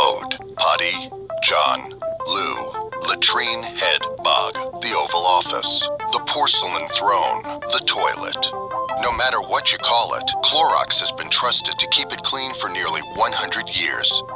Commode, potty, John, loo, latrine, head, bog, the Oval Office, the porcelain throne, the toilet. No matter what you call it, Clorox has been trusted to keep it clean for nearly 100 years.